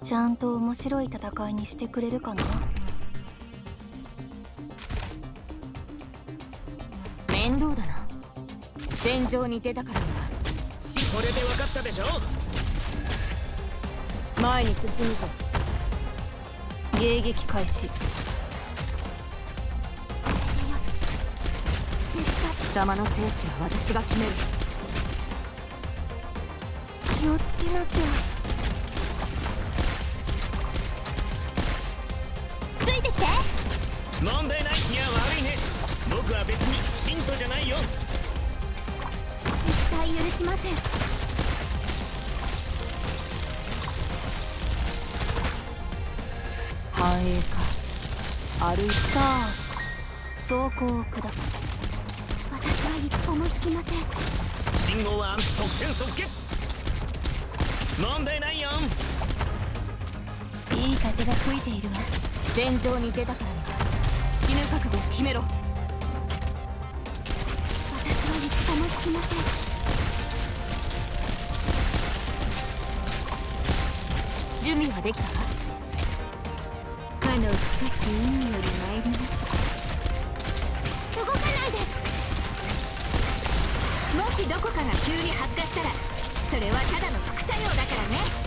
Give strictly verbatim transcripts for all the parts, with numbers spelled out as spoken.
ちゃんと面白い戦いにしてくれるかな。 面倒だな。戦場に出たからには。 これで分かったでしょ。 前に進むぞ。 迎撃開始。よし、 貴様の生死は私が決める。 気をつけなきゃ。 ついてきて。 問題ない。いや悪いね。僕は別に信徒じゃないよ。 絶対許しません。 繁栄か。あるいはさあ、走行を下す。私は一歩も引きません。 信号は即戦即決。問題ないよ。 いい風が吹いているわ。 戦場に出たからには死ぬ覚悟を決めろ。 私は一歩も引きません。 準備はできたか。 かの深き海より参りました。動かないで。もしどこかが急に発火したら、それはただの副作用だからね。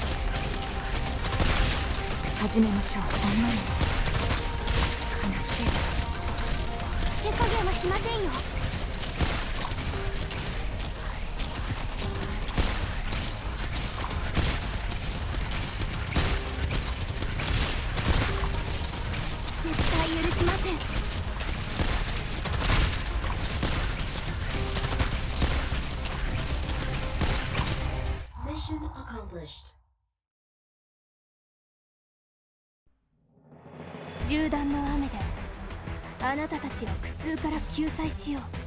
始めましょう。 そんなの悲しいです。手加減はしませんよ。絶対許しません。 Mission accomplished. 銃弾の雨であなたたちを苦痛から救済しよう。